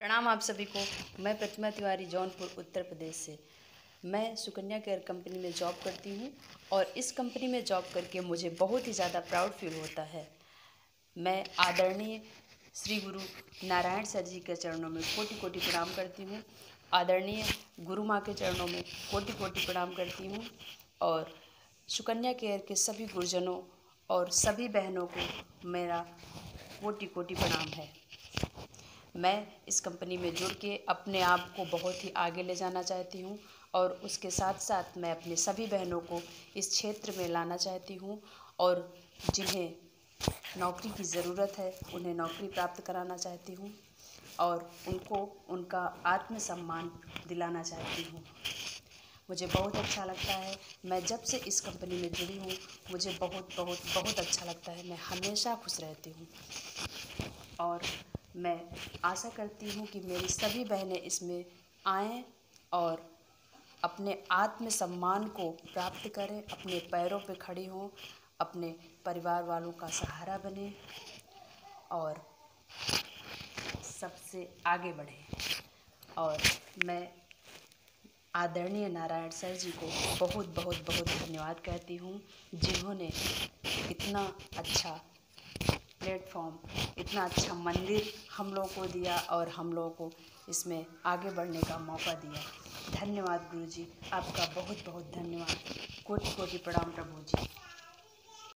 प्रणाम आप सभी को। मैं प्रतिमा तिवारी जौनपुर उत्तर प्रदेश से। मैं सुकन्या केयर कंपनी में जॉब करती हूँ और इस कंपनी में जॉब करके मुझे बहुत ही ज़्यादा प्राउड फील होता है। मैं आदरणीय श्री गुरु नारायण सर जी के चरणों में कोटि कोटि प्रणाम करती हूँ। आदरणीय गुरु माँ के चरणों में कोटि कोटि प्रणाम करती हूँ और सुकन्या केयर के सभी गुरुजनों और सभी बहनों को मेरा कोटि कोटि प्रणाम है। मैं इस कंपनी में जुड़ के अपने आप को बहुत ही आगे ले जाना चाहती हूँ और उसके साथ साथ मैं अपनी सभी बहनों को इस क्षेत्र में लाना चाहती हूँ और जिन्हें नौकरी की ज़रूरत है उन्हें नौकरी प्राप्त कराना चाहती हूँ और उनको उनका आत्मसम्मान दिलाना चाहती हूँ। मुझे बहुत अच्छा लगता है। मैं जब से इस कंपनी में जुड़ी हूँ मुझे बहुत बहुत बहुत अच्छा लगता है। मैं हमेशा खुश रहती हूँ और मैं आशा करती हूँ कि मेरी सभी बहनें इसमें आएँ और अपने आत्मसम्मान को प्राप्त करें, अपने पैरों पे खड़ी हों, अपने परिवार वालों का सहारा बनें और सबसे आगे बढ़ें। और मैं आदरणीय नारायण सर जी को बहुत बहुत बहुत धन्यवाद कहती हूँ, जिन्होंने इतना अच्छा प्लेटफॉर्म, इतना अच्छा मंदिर हम लोगों को दिया और हम लोगों को इसमें आगे बढ़ने का मौका दिया। धन्यवाद गुरु जी, आपका बहुत बहुत धन्यवाद। कोटि कोटि प्रणाम प्रभु जी।